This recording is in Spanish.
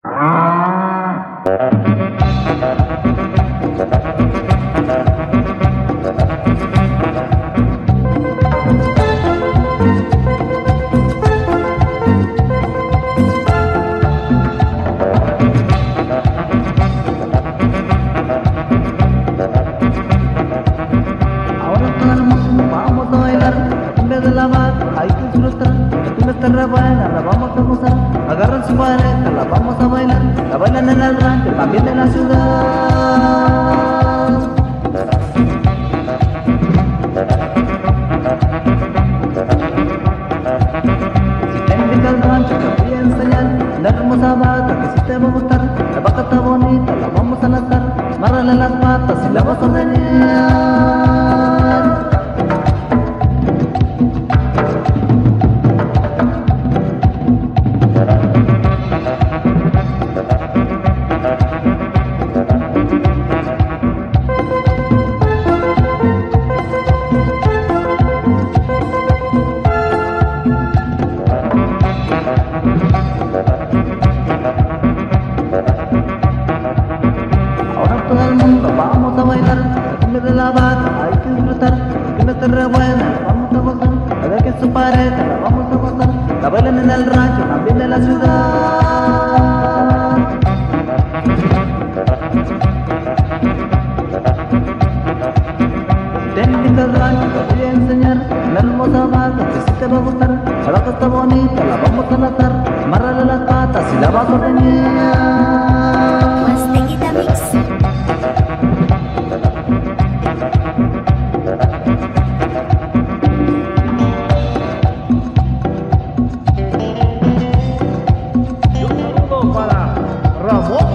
Hay que disfrutar, tú esta buena, la vamos a gozar. Agarran su pareja, la vamos a bailar. La bailan en el rancho, también en la ciudad. Si te invita al rancho, te voy a enseñar una hermosa vaca que si te va a gustar. La vaca está bonita, la vamos a lanzar. Márrale las patas y la vas a ordeñar. Todo el mundo vamos a bailar, la cumbia de la vaca hay que disfrutar, la cumbia está re buena, la vamos a gozar, a ver que su pareja la vamos a gozar, la bailan en el rancho, también en la ciudad. Si te invito al rancho te voy a enseñar una hermosa vaca que sí te va a gustar, la vaca está bonita, la vamos a latar, amárrale las patas y la vas a ordeñar. Ramón